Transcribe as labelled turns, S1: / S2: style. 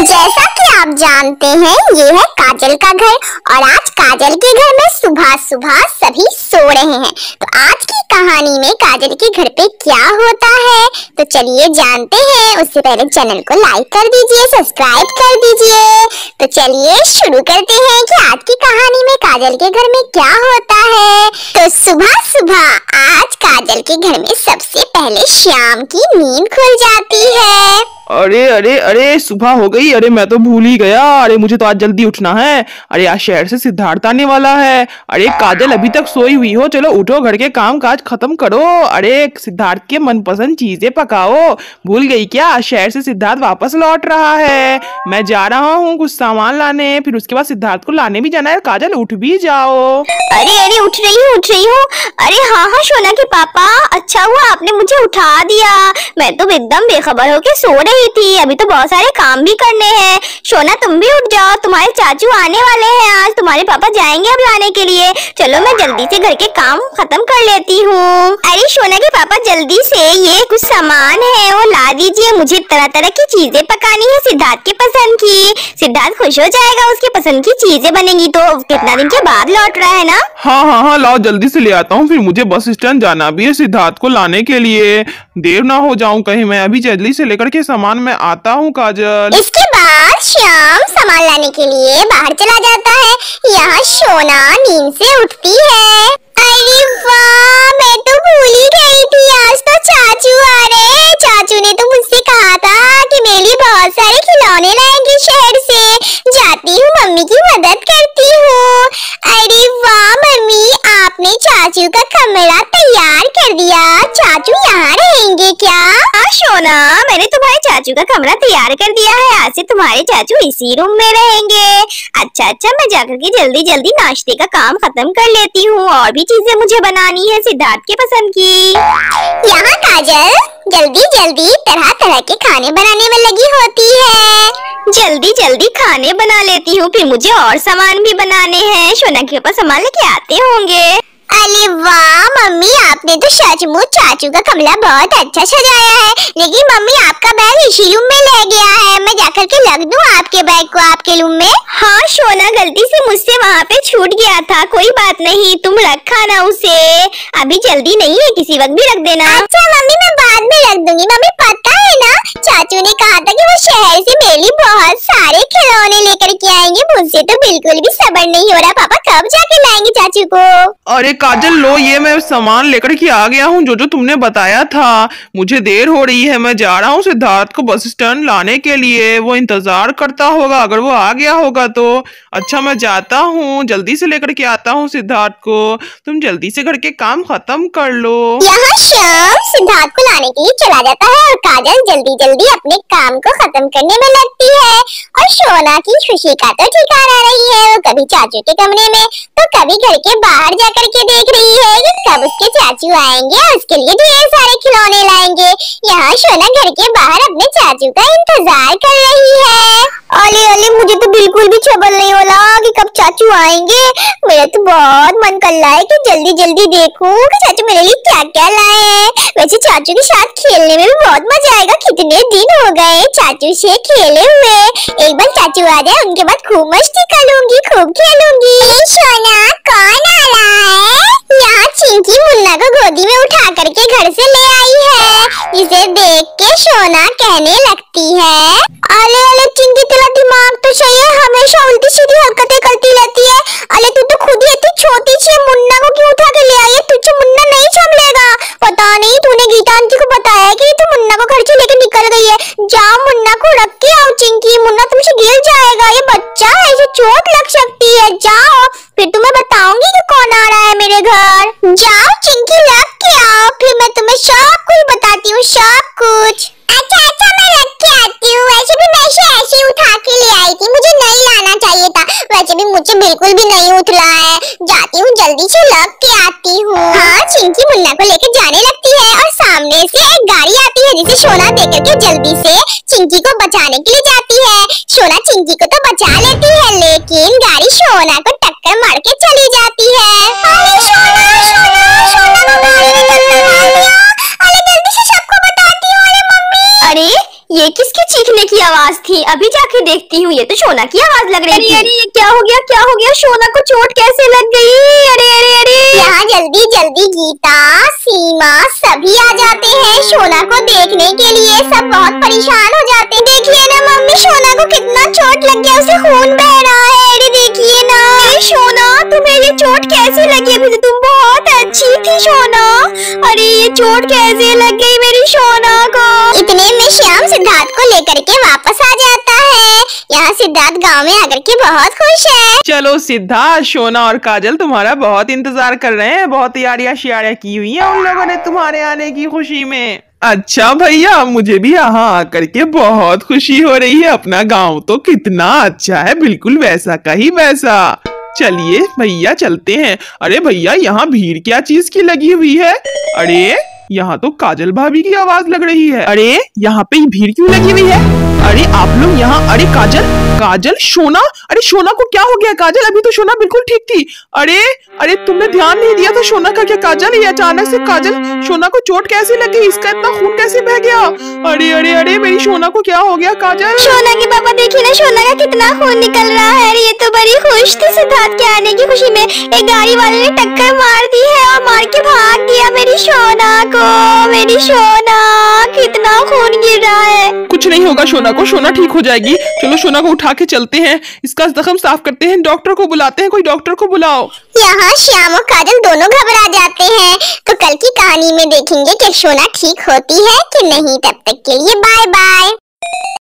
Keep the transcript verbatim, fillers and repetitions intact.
S1: जैसा कि आप जानते हैं ये है काजल का घर और आज काजल के घर में सुबह सुबह सभी सो रहे हैं। तो आज की कहानी में काजल के घर पे क्या होता है तो चलिए जानते हैं। उससे पहले चैनल को लाइक कर दीजिए, सब्सक्राइब कर दीजिए। तो चलिए शुरू करते हैं कि आज की कहानी में काजल के घर में क्या होता है। तो सुबह सुबह आज काजल के घर में सबसे पहले शाम की नींद खुल जाती है।
S2: अरे अरे अरे सुबह हो गई। अरे मैं तो भूल ही गया। अरे मुझे तो आज जल्दी उठना है। अरे आज शहर से सिद्धार्थ आने वाला है। अरे काजल अभी तक सोई हुई हो, चलो उठो, घर के काम काज खत्म करो। अरे सिद्धार्थ के मनपसंद चीजें पकाओ। भूल गई क्या? शहर से सिद्धार्थ वापस लौट रहा है। मैं जा रहा हूँ कुछ सामान लाने, फिर उसके बाद सिद्धार्थ को लाने भी जाना है। काजल उठ भी जाओ।
S3: अरे अरे उठ रही हूँ उठ रही हूँ। अरे हाँ हाँ शोना के पापा, अच्छा हुआ आपने मुझे उठा दिया। मैं तो एकदम बेखबर होके सो रही थी। अभी तो बहुत सारे काम भी करने हैं। शोना तुम भी उठ जाओ, तुम्हारे चाचू आने वाले हैं आज। तुम्हारे पापा जाएंगे अब लाने के लिए। चलो मैं जल्दी से घर के काम खत्म कर लेती हूँ। अरे शोना के पापा जल्दी से ये कुछ सामान है वो ला दीजिए। मुझे तरह तरह की चीजें पकानी है सिद्धार्थ के पसंद की। सिद्धार्थ खुश हो जाएगा, उसके पसंद की चीजें बनेगी। तो कितना दिन के बाद लौट रहा है ना।
S2: हाँ हाँ हाँ लाओ जल्दी से ले आता हूँ, फिर मुझे बस स्टैंड जाना भी है सिद्धार्थ को लाने के लिए। देर ना हो जाऊं कहीं। मैं अभी जल्दी से लेकर के सामान मैं आता हूँ काजल।
S1: इसके बाद श्याम सामान लाने के लिए बाहर चला जाता है। यहाँ शोना नींद से उठती है। अरे वाह, मैं तो भूल ही गई थी, आज तो चाचू आ रहे हैं। चाचू ने तो मुझसे कहा था कि मेरे लिए बहुत सारे खिलौने लाएंगे शहर से। जाती हूँ मम्मी की मदद करती हूँ। अरे वाह मम्मी, आपने चाचू का कमरा तैयार कर दिया। चाचू यहाँ रहेंगे क्या?
S3: हाँ शोना, मैंने तुम्हारे चाचू का कमरा तैयार कर दिया है। आज से तुम्हारे चाचू इसी रूम में रहेंगे। अच्छा अच्छा, मैं जाकर के जल्दी जल्दी नाश्ते का काम खत्म कर लेती हूँ। और भी चीजें मुझे बनानी है सिद्धार्थ के पसंद की।
S1: यहाँ काजल जल्दी जल्दी तरह तरह के खाने बनाने में लगी होती है।
S3: जल्दी जल्दी खाने बना लेती हूँ, फिर मुझे और सामान भी बनाने हैं। शोना के पास सामान लेके आते होंगे।
S1: अरे वाह मम्मी, आपने तो सचमुच चाचू का कमरा बहुत अच्छा सजाया है। लेकिन मम्मी आपका बैग इसी रूम में ले गया है। मैं जाकर के रख दूं आपके बैग को आपके रूम में?
S3: हाँ शोना, गलती से मुझसे वहाँ पे छूट गया था। कोई बात नहीं, तुम रखा ना उसे। अभी जल्दी नहीं है, किसी वक्त भी रख देना।
S1: अच्छा मम्मी, मैं बाद में रख दूंगी। मम्मी पता है ना, चाचू ने कहा था कि वो शहर से मेरे लिए बहुत सारे खिलौने लेकर के आएंगे। मुझसे तो बिल्कुल भी सब्र नहीं हो रहा। पापा कब जाके लाएंगे चाचू को?
S2: अरे काजल लो, ये मैं सामान लेकर के आ गया हूँ जो जो तुमने बताया था। मुझे देर हो रही है, मैं जा रहा हूँ सिद्धार्थ को बस स्टैंड लाने के लिए। वो इंतजार करता होगा, अगर वो आ गया होगा तो। अच्छा मैं जाता हूँ, जल्दी से लेकर के आता हूँ सिद्धार्थ को। तुम जल्दी से घर के काम खत्म कर लो।
S1: यहाँ श्याम सिद्धार्थ को लाने के लिए चला जाता है और काजल जल्दी जल्दी अपने काम को खत्म करने में लगती है। और शोना की खुशी का तो ठिकाना नहीं है। वो कभी चाचू के कमरे में तो कभी घर के बाहर जाकर के देख रही है कि कब उसके चाचू आएंगे और उसके लिए ढेर सारे खिलौने लाएंगे। यहाँ शोना घर के बाहर अपने चाचू का इंतजार कर रही है। ओले ओले, मुझे तो बिल्कुल भी खबर नहीं होला कि कब चाचू आएंगे। मेरा तो बहुत मन कर रहा है कि जल्दी जल्दी देखूं कि चाचू मेरे लिए क्या क्या लाए हैं। वैसे चाचू के साथ खेलने में भी बहुत मजा आएगा। कितने दिन हो गए चाचू से खेले हुए। एक बार चाचू आ जाए, उनके बाद खूब मस्ती करूंगी, खूब खेलूंगी। सोना कौन आ रहा है? यहाँ चिंकी मुन्ना को गोदी में उठा करके घर से ले आई है। इसे देख के सोना कहने लगती है, अरे अरे चिंकी तेरा दिमाग तो सही है, हमेशा उल्टी सीधी हरकतें करती रहती है। अरे तू तो खुद ही इतनी छोटी सी मुन्ना को क्यों उठा के ले आई है? तुझे मुन्ना नहीं संभलेगा। पता नहीं तूने गीता आंटी को बताया कि तू मुन्ना को घर से लेकर निकल गई है। जाओ मुन्ना को रख के आओ चिंकी, मुन्ना तुमसे गिर जाएगा। ये बच्चा है, इसे चोट लग सकती है। जाओ, फिर तुम्हें बताऊंगी कि कौन आ रहा है मेरे घर। जाओ चिंकी रख के आओ, फिर मैं तुम्हें सब कुछ बताती हूँ, सब कुछ। अच्छा अच्छा, मैं रख के आती हूँ। वैसे भी मैं इसे ऐसे उठा के ले आई थी, मुझे नहीं लाना चाहिए था। वैसे भी मुझे बिल्कुल भी नहीं उठ रहा है। जाती हूँ जल्दी से रख के आती हूँ। हाँ चिंकी मुन्ना को लेकर जाने लगती है और सामने से एक गाड़ी आती है जिसे सोना देकर के जल्दी से चिंकी को बचाने के लिए जाती है। सोना चिंकी को तो बचा लेती है, लेकिन गाड़ी सोना को टक्कर मार के चली जाती है। अरे सोना सोना सोना को गाड़ी ने टक्कर मार दिया। अरे जल्दी से सबको बताती हूँ। अरे मम्मी,
S3: अरे ये किसके चीखने की आवाज आवाज थी? अभी जाके देखती हूँ। ये तो सोना की आवाज लग रही थी। अरे ये क्या हो गया, क्या हो गया? सोना को चोट कैसे लग गई? अरे अरे अरे
S1: यहाँ जल्दी जल्दी गीता, सीमा सभी आ जाते हैं सोना को देखने के लिए। सब बहुत परेशान हो जाते हैं। देखिए ना मम्मी, सोना को कितना चोट लग गया, उसे खून बह रहा है। अरे देखिए ना।
S3: अरे सोना, तुम्हें ये चोट कैसे लगी? अभी तो तुम बहुत अच्छी थी सोना। अरे ये चोट कैसे लग गई मेरी सोना को?
S1: इतने में श्याम सिद्धार्थ को लेकर के वापस आ जाता है। यहाँ सिद्धार्थ गांव में आकर के बहुत खुश है।
S2: चलो सिद्धार्थ, सोना और काजल तुम्हारा बहुत इंतजार कर रहे हैं। बहुत तैयारियां शियारियां की हुई हैं उन लोगों ने तुम्हारे आने की खुशी में। अच्छा भैया, मुझे भी यहाँ आकर के बहुत खुशी हो रही है। अपना गांव तो कितना अच्छा है, बिल्कुल वैसा का ही वैसा। चलिए भैया चलते हैं। अरे भैया, यहाँ भीड़ क्या चीज की लगी हुई है? अरे यहाँ तो काजल भाभी की आवाज लग रही है। अरे यहाँ पे भीड़ क्यों लगी हुई है? अरे आप लोग यहाँ। अरे काजल, काजल, सोना। अरे सोना को क्या हो गया काजल? अभी तो सोना बिल्कुल ठीक थी। अरे अरे तुमने ध्यान नहीं दिया था सोना का क्या काजल? ये अचानक से काजल, सोना को चोट कैसे लगी? इसका इतना खून कैसे बह गया? अरे अरे अरे मेरी सोना को क्या हो गया काजल?
S3: सोना के पापा देखिए ना, सोना का कितना खून निकल रहा है। ये तो बड़ी खुश थी सिद्धार्थ के आने की खुशी में। एक गाड़ी वाले ने टक्कर मार दी है और मार के भाग दिया मेरी सोना को। मेरी सोना, कितना खून गिर रहा है।
S2: कुछ नहीं होगा सोना को, सोना ठीक हो जाएगी। चलो सोना को उठा के चलते हैं, इसका जख्म साफ करते हैं, डॉक्टर को बुलाते हैं। कोई डॉक्टर को बुलाओ।
S1: यहाँ श्याम और काजल दोनों घबरा जाते हैं। तो कल की कहानी में देखेंगे कि सोना ठीक होती है कि नहीं। तब तक के लिए बाय बाय।